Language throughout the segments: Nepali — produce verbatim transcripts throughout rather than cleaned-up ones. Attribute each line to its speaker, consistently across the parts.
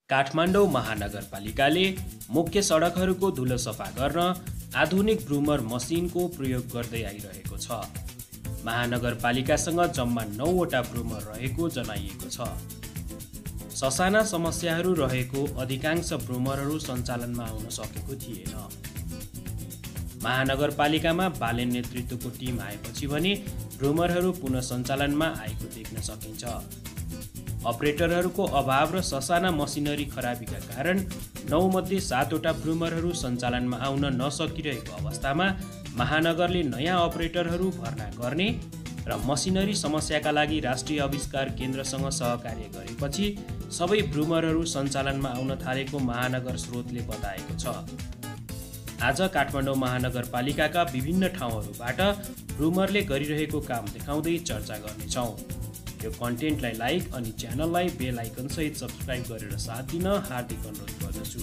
Speaker 1: काठमाडौँ महानगरपालिकाले मुख्य सडकहरूको धुलो सफा गर्न आधुनिक ब्रूमर मसिनको प्रयोग गर्दै आइरहेको छ। महानगरपालिकासँग जम्मा नौवटा ब्रूमर रहेको जनाइएको छ। ससाना समस्याहरू रहेको अधिकांश ब्रूमरहरू सञ्चालनमा आउन सकेको थिएन। महानगरपालिकामा बालेन नेतृत्वको टिम आएपछि भने ब्रूमरहरू पुनः सञ्चालनमा आएको देख्न सकिन्छ। अपरेटरहरूको अभाव र ससाना मसिनरी खराबीका कारण नौ मध्ये सातवटा ब्रूमरहरू सञ्चालनमा आउन नसकिरहेको अवस्थामा महानगरले नयाँ अपरेटरहरू भर्ना गर्ने र मसिनरी समस्याका लागि राष्ट्रिय आविष्कार केन्द्रसँग सहकार्य गरेपछि सबै ब्रूमरहरू सञ्चालनमा आउन थालेको महानगर स्रोतले बताएको छ। आज काठमाडौँ महानगरपालिकाका विभिन्न ठाउँहरूबाट ब्रूमरले गरिरहेको काम देखाउँदै चर्चा गर्नेछौँ। यो कन्टेन्टलाई लाइक अनि च्यानललाई बेल आइकन सहित सब्स्क्राइब गरेर साथ दिन हार्दिक अनुरोध गर्दछु।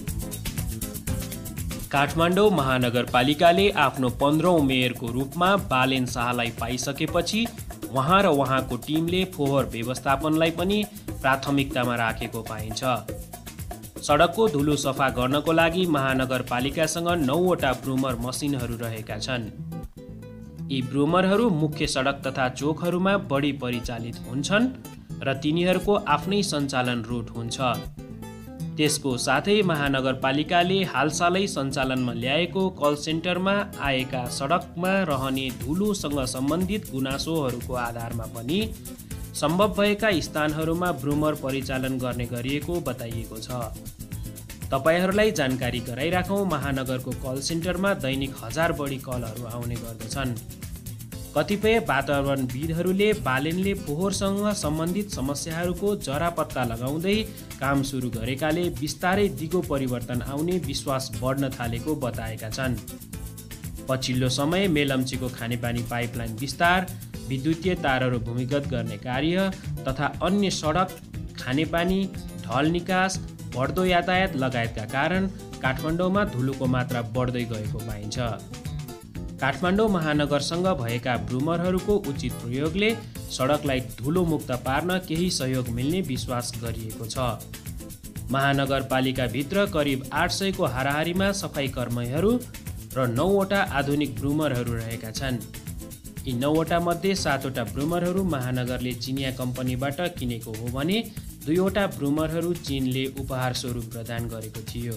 Speaker 1: काठमाडौँ महानगरपालिकाले आफ्नो पन्ध्रौं मेयरको रूपमा बालेन शाहलाई पाइसकेपछि उहाँ र उहाँको टिमले फोहोर व्यवस्थापनलाई पनि प्राथमिकतामा राखेको पाइन्छ। सडकको धुलो सफा गर्नको लागि महानगरपालिकासँग नौवटा ब्रूमर मसिनहरू रहेका छन्। यी ब्रूमरहरू मुख्य सडक तथा चोकहरूमा बढी परिचालित हुन्छन् र तिनीहरूको आफ्नै सञ्चालन रुट हुन्छ। त्यसको साथै महानगरपालिकाले हालसालै सञ्चालनमा ल्याएको कल सेन्टरमा आएका सडकमा रहने धुलोसँग सम्बन्धित गुनासोहरूको आधारमा पनि सम्भव भएका स्थानहरूमा ब्रूमर परिचालन गर्ने गरिएको बताइएको छ। तपाईहरूलाई जानकारी गराइराखौँ, महानगरको कल सेन्टरमा दैनिक हजार बढी कलहरू आउने गर्दछन्। कतिपय वातावरणविदहरूले बालेनले फोहोरसँग सम्बन्धित समस्याहरूको जरा पत्ता लगाउँदै काम सुरु गरेकाले बिस्तारै दिगो परिवर्तन आउने विश्वास बढ्न थालेको बताएका छन्। पछिल्लो समय मेलम्चीको खानेपानी पाइपलाइन विस्तार, विद्युतीय तारहरू भूमिगत गर्ने कार्य तथा अन्य सडक, खानेपानी, ढल निकास, बढ्दो यातायात लगायतका कारण काठमाडौँमा धुलोको मात्रा बढ्दै गएको पाइन्छ। काठमाडौँ महानगरसँग भएका ब्रूमरहरूको उचित प्रयोगले सडकलाई धुलोमुक्त पार्न केही सहयोग मिल्ने विश्वास गरिएको छ। महानगरपालिकाभित्र करिब आठ सयको हाराहारीमा सफाई कर्मीहरू र नौवटा आधुनिक ब्रूमरहरू रहेका छन्। यी नौवटा मध्ये सातवटा ब्रूमरहरू महानगरले चिनिया कम्पनीबाट किनेको हो भने दुईवटा ब्रूमरहरू चीनले उपहार स्वरूप प्रदान गरेको थियो।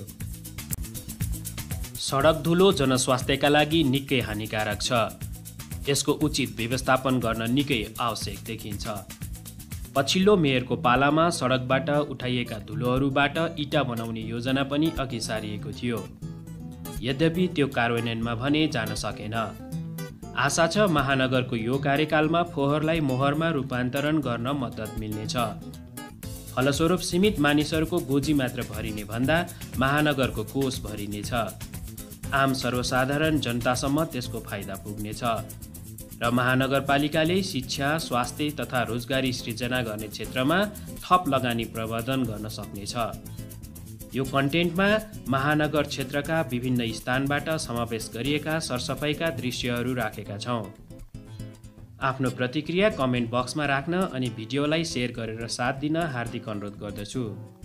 Speaker 1: सडक धुलो जनस्वास्थ्यका लागि निकै हानिकारक छ। यसको उचित व्यवस्थापन गर्न निकै आवश्यक देखिन्छ। पछिल्लो मेयरको पालामा सडकबाट उठाइएका धुलोहरूबाट इटा बनाउने योजना पनि अघि सारिएको थियो। यद्यपि त्यो कार्यान्वयनमा भने जान सकेन। आशा छ महानगरको यो कार्यकालमा फोहोरलाई मोहरमा रूपान्तरण गर्न मद्दत मिल्नेछ। फलस्वरूप सीमित मानिसहरूको गोजी मात्र भरिने भन्दा महानगरको कोष भरिनेछ। आम सर्वसाधारण जनतासम्म त्यसको फाइदा पुग्नेछ र महानगरपालिकाले शिक्षा, स्वास्थ्य तथा रोजगारी सृजना गर्ने क्षेत्रमा थप लगानी प्रवर्धन गर्न सक्नेछ। यो कन्टेन्टमा महानगर क्षेत्रका विभिन्न स्थानबाट समावेश गरिएका सरसफाइका दृश्यहरू राखेका छौँ। आफ्नो प्रतिक्रिया कमेन्ट बक्समा राख्न अनि भिडियोलाई सेयर गरेर साथ दिन हार्दिक अनुरोध गर्दछु।